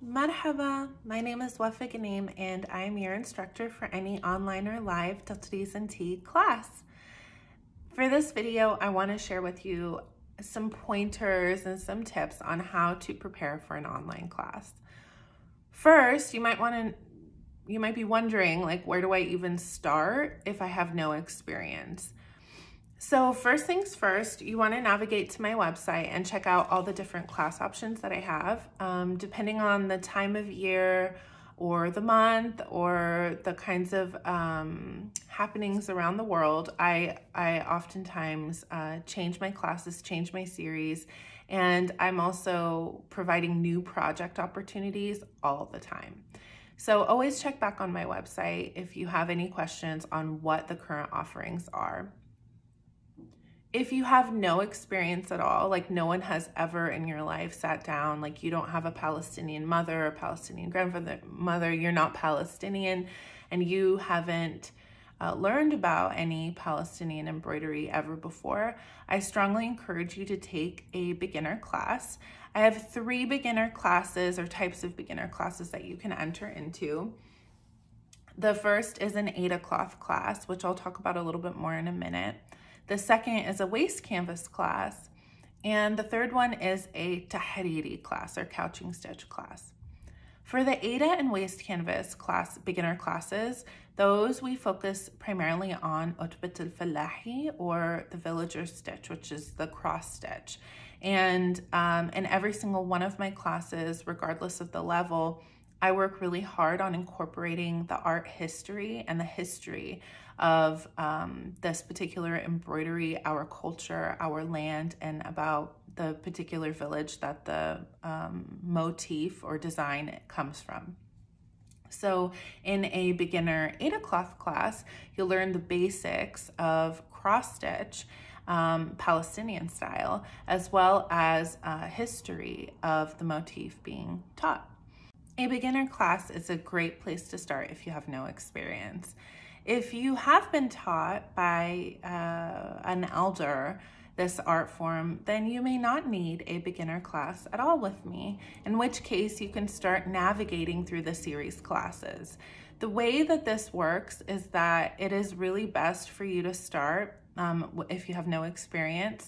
Marhaba, my name is Wafa Ghanem and I am your instructor for any online or live Tatreez and Tea class. For this video, I want to share with you some pointers and some tips on how to prepare for an online class. First, you might be wondering, like, where do I even start if I have no experience? So first things first, you want to navigate to my website and check out all the different class options that I have. Depending on the time of year or the month or the kinds of happenings around the world, I oftentimes change my classes, change my series, and I'm also providing new project opportunities all the time. So always check back on my website if you have any questions on what the current offerings are. If you have no experience at all, like no one has ever in your life sat down, like you don't have a Palestinian mother or Palestinian grandmother, you're not Palestinian, and you haven't learned about any Palestinian embroidery ever before, I strongly encourage you to take a beginner class. I have 3 beginner classes or types of beginner classes that you can enter into. The first is an Aida cloth class, which I'll talk about a little bit more in a minute. The second is a waist canvas class, and the third one is a Tahreez class or couching stitch class. For the Aida and waist canvas class, beginner classes, those we focus primarily on Utbat al-Fallahi or the villager stitch, which is the cross stitch. And in every single one of my classes, regardless of the level, I work really hard on incorporating the art history and the history of this particular embroidery, our culture, our land, and about the particular village that the motif or design comes from. So in a beginner Aida cloth class, you'll learn the basics of cross stitch, Palestinian style, as well as history of the motif being taught. A beginner class is a great place to start if you have no experience. If you have been taught by an elder this art form, then you may not need a beginner class at all with me, in which case you can start navigating through the series classes. The way that this works is that it is really best for you to start, if you have no experience,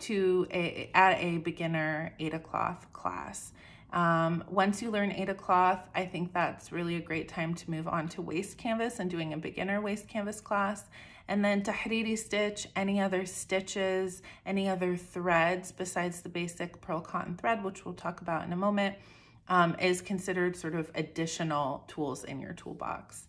at a beginner Aida cloth class. Once you learn Aida cloth, I think that's really a great time to move on to waist canvas and doing a beginner waist canvas class. And then Tahreez stitch, any other stitches, any other threads besides the basic pearl cotton thread, which we'll talk about in a moment, is considered sort of additional tools in your toolbox.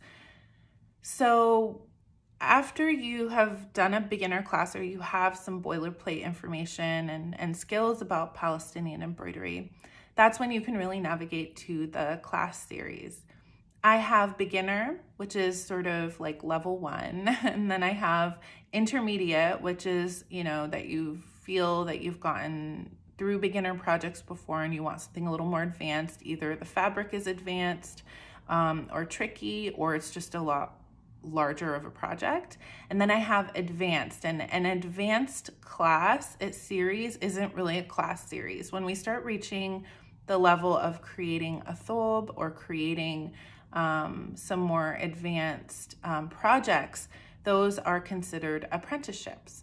So after you have done a beginner class or you have some boilerplate information and skills about Palestinian embroidery, that's when you can really navigate to the class series. I have beginner, which is sort of like level 1, and then I have intermediate, which is, that you feel that you've gotten through beginner projects before and you want something a little more advanced. Either the fabric is advanced or tricky, or it's just a lot larger of a project. And then I have advanced, and an advanced class series isn't really a class series. When we start reaching the level of creating a thobe or creating some more advanced projects, those are considered apprenticeships.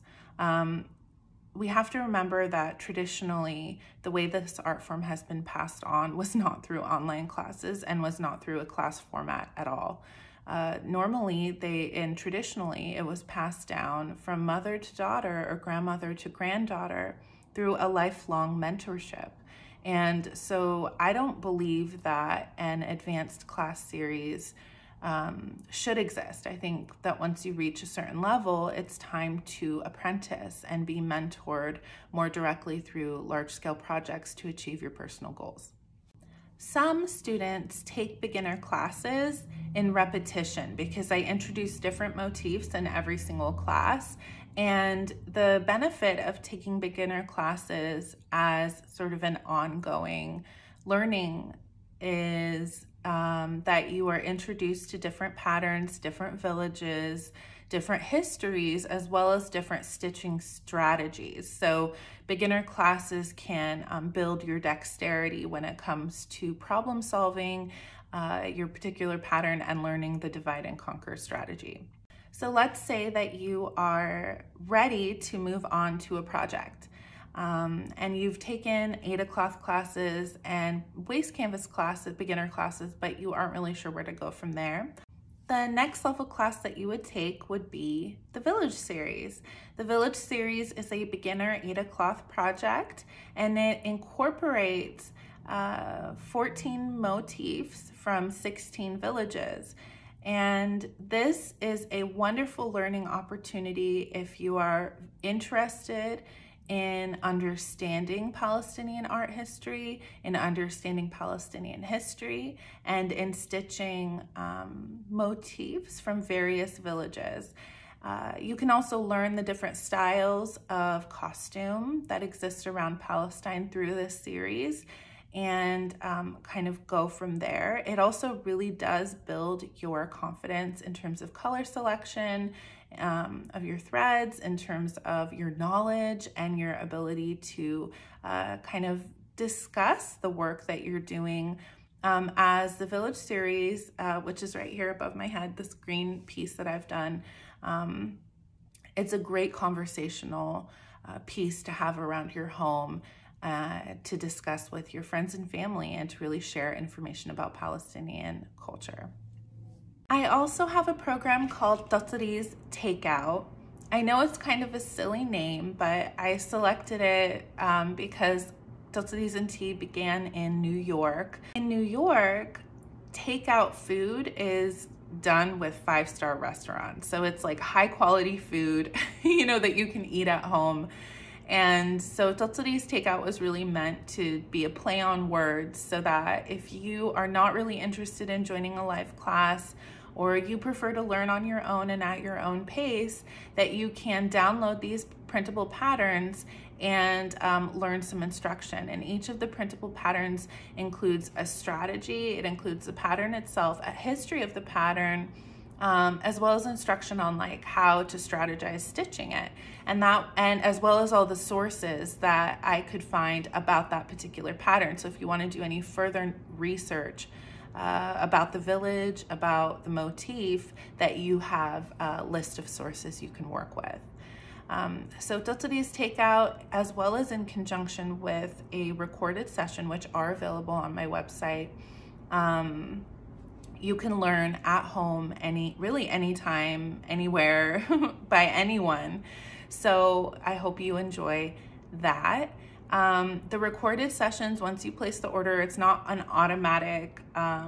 We have to remember that traditionally the way this art form has been passed on was not through online classes and was not through a class format at all. Traditionally it was passed down from mother to daughter or grandmother to granddaughter through a lifelong mentorship. And so I don't believe that an advanced class series should exist. I think that once you reach a certain level, it's time to apprentice and be mentored more directly through large-scale projects to achieve your personal goals. Some students take beginner classes in repetition because I introduce different motifs in every single class. And the benefit of taking beginner classes as sort of an ongoing learning is that you are introduced to different patterns, different villages, different histories, as well as different stitching strategies. So beginner classes can build your dexterity when it comes to problem solving your particular pattern and learning the divide and conquer strategy. So let's say that you are ready to move on to a project. And you've taken Aida cloth classes and waist canvas classes, beginner classes, but you aren't really sure where to go from there. The next level class that you would take would be the Village Series. The Village Series is a beginner Aida cloth project, and it incorporates 14 motifs from 16 villages. And this is a wonderful learning opportunity if you are interested in understanding Palestinian art history, in understanding Palestinian history, and in stitching motifs from various villages. You can also learn the different styles of costume that exist around Palestine through this series and kind of go from there. It also really does build your confidence in terms of color selection, of your threads, in terms of your knowledge and your ability to kind of discuss the work that you're doing. As the Village Series, which is right here above my head, this green piece that I've done, it's a great conversational piece to have around your home to discuss with your friends and family and to really share information about Palestinian culture. I also have a program called Tatreez Takeout. I know it's kind of a silly name, but I selected it because Tatreez and Tea began in New York. In New York, takeout food is done with 5-star restaurants. So it's like high quality food, you know, that you can eat at home. And so Tatreez Takeout was really meant to be a play on words so that if you are not really interested in joining a live class, or you prefer to learn on your own and at your own pace, that you can download these printable patterns and learn some instruction. And each of the printable patterns includes a strategy, it includes the pattern itself, a history of the pattern, as well as instruction on like how to strategize stitching it, and as well as all the sources that I could find about that particular pattern. So if you want to do any further research about the village, about the motif, that you have a list of sources you can work with. So Tatreez Takeout, as well as in conjunction with a recorded session, which are available on my website, you can learn at home really anytime, anywhere, by anyone. So I hope you enjoy that. The recorded sessions, once you place the order, it's not an automatic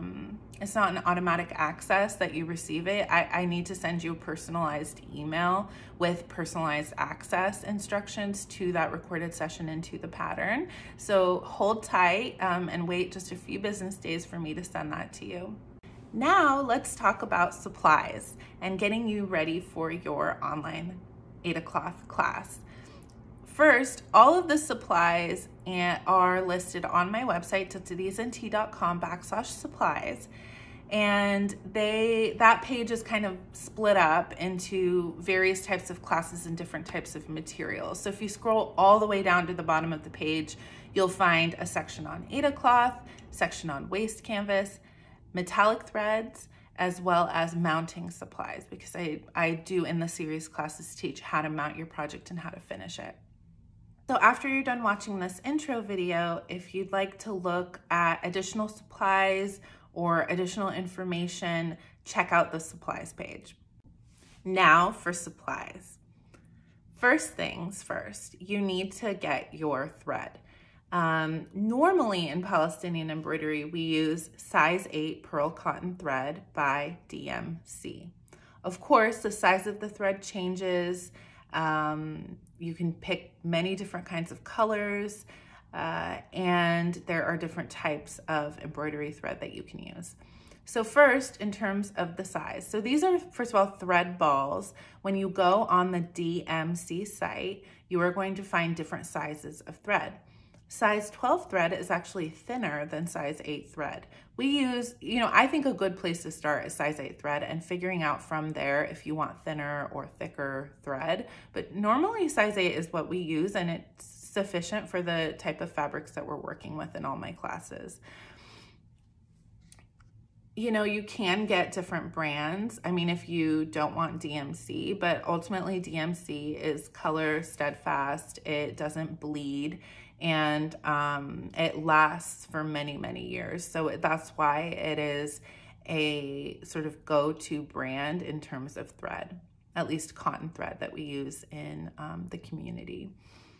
access that you receive it. I need to send you a personalized email with personalized access instructions to that recorded session and to the pattern. So hold tight and wait just a few business days for me to send that to you. Now let's talk about supplies and getting you ready for your online Aida cloth class. First, all of the supplies are listed on my website, tatreezandtea.com/supplies. And that page is kind of split up into various types of classes and different types of materials. So if you scroll all the way down to the bottom of the page, you'll find a section on Aida cloth, section on waist canvas, metallic threads, as well as mounting supplies, because I do in the series classes teach how to mount your project and how to finish it. So after you're done watching this intro video, if you'd like to look at additional supplies or additional information, check out the supplies page. Now for supplies. First things first, you need to get your thread. Normally in Palestinian embroidery, we use size 8 pearl cotton thread by DMC. Of course, the size of the thread changes. You can pick many different kinds of colors, and there are different types of embroidery thread that you can use. So first, in terms of the size. So these are, first of all, thread balls. When you go on the DMC site, you are going to find different sizes of thread. Size 12 thread is actually thinner than size 8 thread. We use, I think a good place to start is size 8 thread and figuring out from there if you want thinner or thicker thread. But normally size 8 is what we use, and it's sufficient for the type of fabrics that we're working with in all my classes. You can get different brands. I mean, if you don't want DMC, but ultimately DMC is color steadfast. It doesn't bleed, and it lasts for many, many years. So that's why it is a sort of go-to brand in terms of thread, at least cotton thread that we use in the community.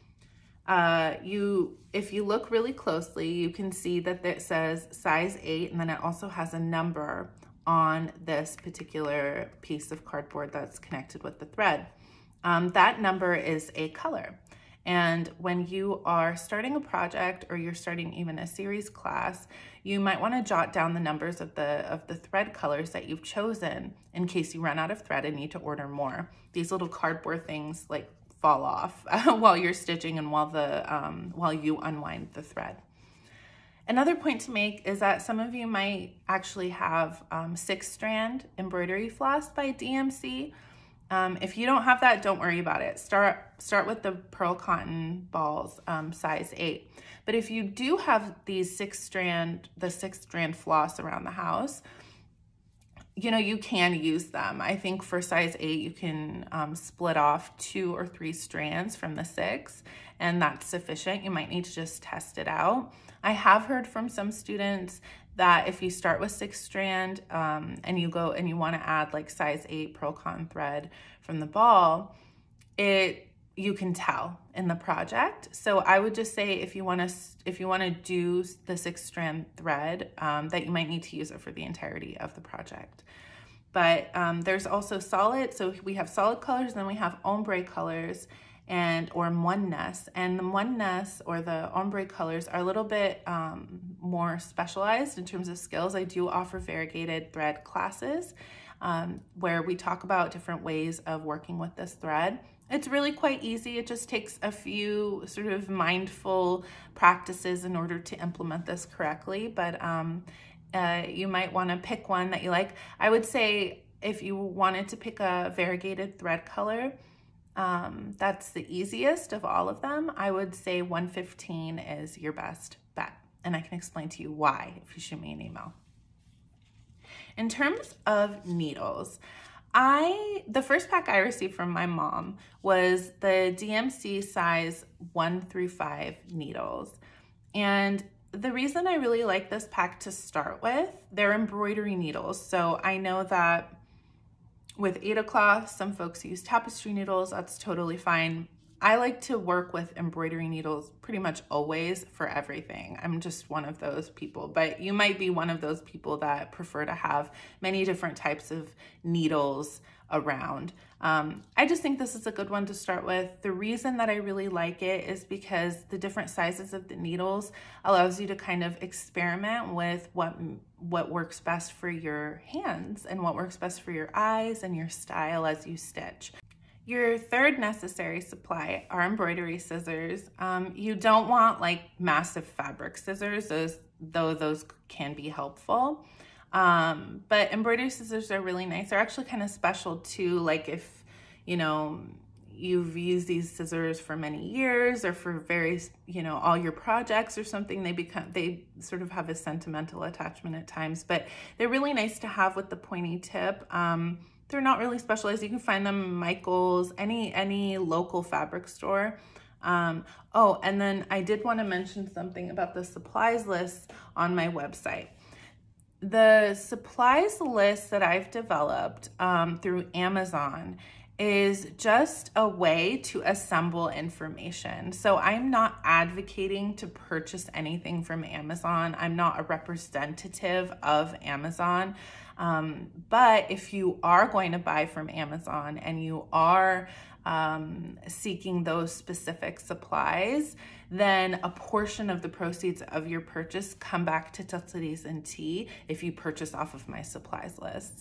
If you look really closely, you can see that it says size 8, and then it also has a number on this particular piece of cardboard that's connected with the thread. That number is a color. And when you are starting a project or you're starting even a series class, you might want to jot down the numbers of the thread colors that you've chosen in case you run out of thread and need to order more. These little cardboard things like fall off while you're stitching and while you unwind the thread. Another point to make is that some of you might actually have 6-strand embroidery floss by DMC. If you don't have that, don't worry about it. Start with the pearl cotton balls, size 8. But if you do have these 6-strand floss around the house, you can use them. I think for size 8, you can split off 2 or 3 strands from the 6, and that's sufficient. You might need to just test it out. I have heard from some students that if you start with 6-strand and you go and you want to add like size 8 pearl cotton thread from the ball, you can tell in the project. So I would just say if you want to do the 6-strand thread, that you might need to use it for the entirety of the project. But there's also solid, so we have solid colors, and then we have ombre colors or moines. And the moines or the ombre colors are a little bit more specialized in terms of skills. I do offer variegated thread classes where we talk about different ways of working with this thread. It's really quite easy. It just takes a few sort of mindful practices in order to implement this correctly, but you might want to pick one that you like. I would say if you wanted to pick a variegated thread color, that's the easiest of all of them. I would say 115 is your best bet, and I can explain to you why if you shoot me an email. In terms of needles, the first pack I received from my mom was the DMC size 1 through 5 needles. And the reason I really like this pack to start with, they're embroidery needles. So I know that with Aida cloth, some folks use tapestry needles. That's totally fine. I like to work with embroidery needles pretty much always for everything. I'm just one of those people, but you might be one of those people that prefer to have many different types of needles around. I just think this is a good one to start with. The reason that I really like it is because the different sizes of the needles allows you to kind of experiment with what works best for your hands and what works best for your eyes and your style as you stitch. Your third necessary supply are embroidery scissors. You don't want like massive fabric scissors, though those can be helpful. But embroidery scissors are really nice. They're actually kind of special too. Like if, you've used these scissors for many years or for various, all your projects or something, they sort of have a sentimental attachment at times, but they're really nice to have with the pointy tip. They're not really specialized. You can find them in Michael's, any local fabric store. Oh, and then I did want to mention something about the supplies list on my website. The supplies list that I've developed through Amazon is just a way to assemble information. So I'm not advocating to purchase anything from Amazon. I'm not a representative of Amazon. But if you are going to buy from Amazon and you are seeking those specific supplies, then a portion of the proceeds of your purchase come back to Tatreez and Tea if you purchase off of my supplies lists.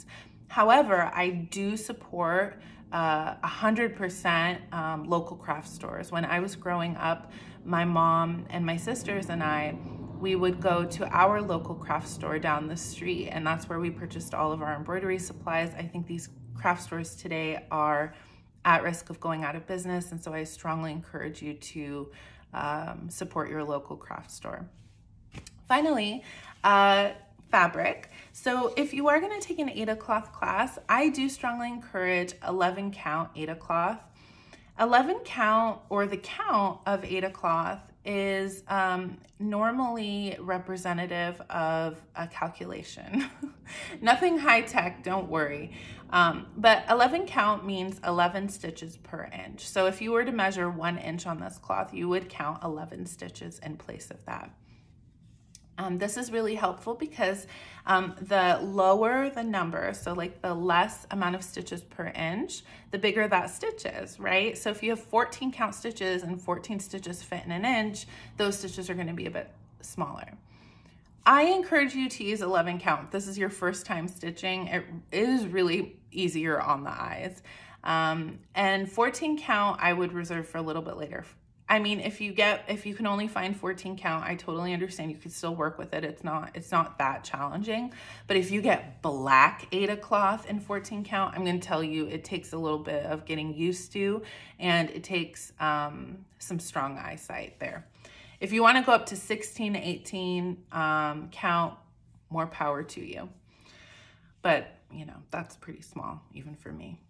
However, I do support 100% local craft stores. When I was growing up, my mom and my sisters and we would go to our local craft store down the street, and that's where we purchased all of our embroidery supplies. I think these craft stores today are at risk of going out of business, and so I strongly encourage you to support your local craft store. Finally, fabric. So if you are going to take an Aida cloth class, I do strongly encourage 11 count Aida cloth. 11 count, or the count of Aida cloth, is normally representative of a calculation. Nothing high tech, don't worry. But 11 count means 11 stitches per inch. So if you were to measure 1 inch on this cloth, you would count 11 stitches in place of that. This is really helpful because the lower the number, so like the less amount of stitches per inch, the bigger that stitch is, right? So if you have 14 count stitches and 14 stitches fit in an inch, those stitches are going to be a bit smaller. I encourage you to use 11 count. If this is your first time stitching, it is really easier on the eyes. And 14 count, I would reserve for a little bit later. I mean, if you can only find 14 count, I totally understand. You could still work with it. It's not that challenging. But if you get black Aida cloth in 14 count, I'm going to tell you it takes a little bit of getting used to, and it takes some strong eyesight there. If you want to go up to 16, 18 count, more power to you. But, you know, that's pretty small, even for me.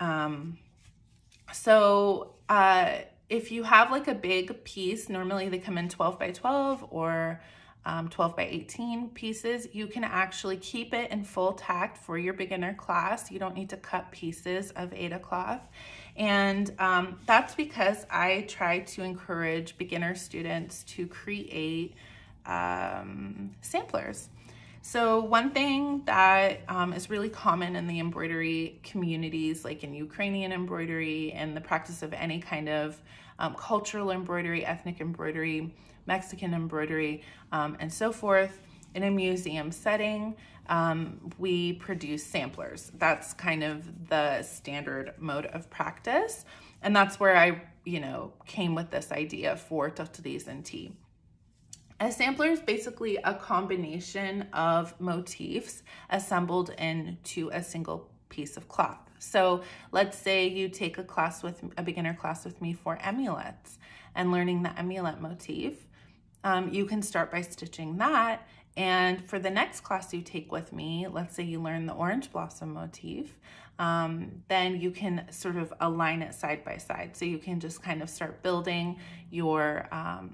If you have like a big piece, normally they come in 12 by 12 or 12 by 18 pieces, you can actually keep it in full tacked for your beginner class. You don't need to cut pieces of Aida cloth. And that's because I try to encourage beginner students to create samplers. So one thing that is really common in the embroidery communities, like in Ukrainian embroidery and the practice of any kind of cultural embroidery, ethnic embroidery, Mexican embroidery, and so forth, in a museum setting, we produce samplers. That's kind of the standard mode of practice. And that's where I, came with this idea for Tatreez and tea. A sampler is basically a combination of motifs assembled into a single piece of cloth. So let's say you take a beginner class with me for amulets and learning the amulet motif. You can start by stitching that. And for the next class you take with me, let's say you learn the orange blossom motif, then you can sort of align it side by side. So you can just kind of start building your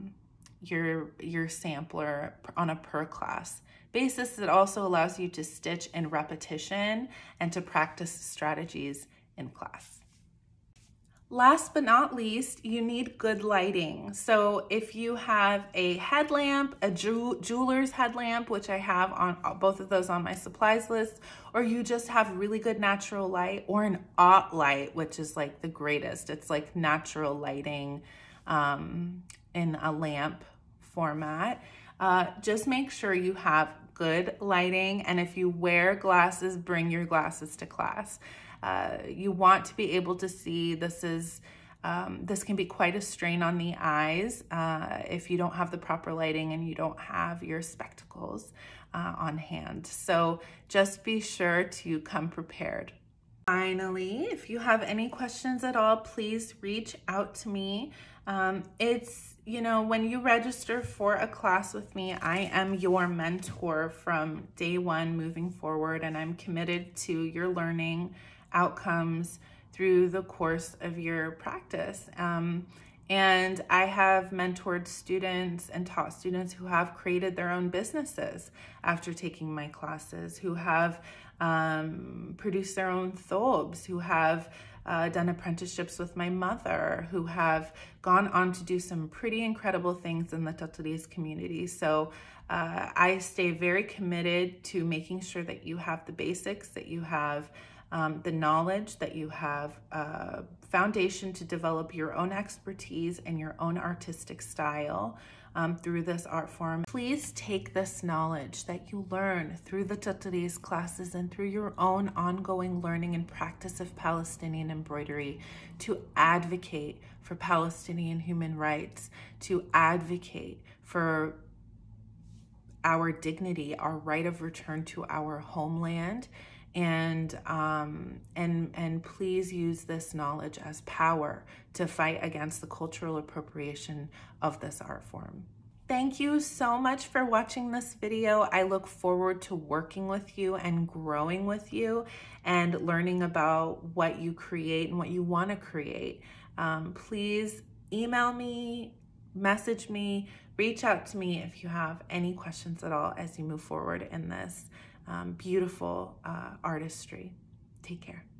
sampler on a per class basis. It also allows you to stitch in repetition and to practice strategies in class. Last but not least, you need good lighting. So if you have a headlamp, a jeweler's headlamp, which I have on both of those on my supplies list, or you just have really good natural light, or an aught light, which is like the greatest. It's like natural lighting in a lamp format. Just make sure you have good lighting, and if you wear glasses, bring your glasses to class. You want to be able to see. This can be quite a strain on the eyes if you don't have the proper lighting and you don't have your spectacles on hand. So just be sure to come prepared. Finally, if you have any questions at all, please reach out to me. When you register for a class with me, I am your mentor from day one moving forward, and I'm committed to your learning outcomes through the course of your practice. And I have mentored students and taught students who have created their own businesses after taking my classes, who have produced their own thobes, who have done apprenticeships with my mother, who have gone on to do some pretty incredible things in the Tatreez community. So I stay very committed to making sure that you have the basics, that you have the knowledge, that you have a foundation to develop your own expertise and your own artistic style through this art form. Please take this knowledge that you learn through the Tatreez classes and through your own ongoing learning and practice of Palestinian embroidery to advocate for Palestinian human rights, to advocate for our dignity, our right of return to our homeland, and please use this knowledge as power to fight against the cultural appropriation of this art form. Thank you so much for watching this video. I look forward to working with you and growing with you and learning about what you create and what you want to create. Please email me, message me, reach out to me if you have any questions at all as you move forward in this beautiful artistry. Take care.